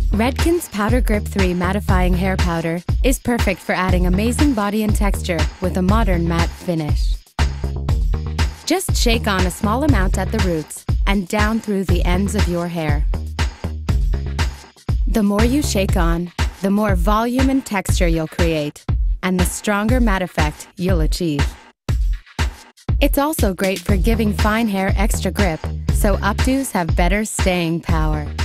Redken's Powder Grip 3 Mattifying Hair Powder is perfect for adding amazing body and texture with a modern matte finish. Just shake on a small amount at the roots and down through the ends of your hair. The more you shake on, the more volume and texture you'll create, and the stronger matte effect you'll achieve. It's also great for giving fine hair extra grip, so updos have better staying power.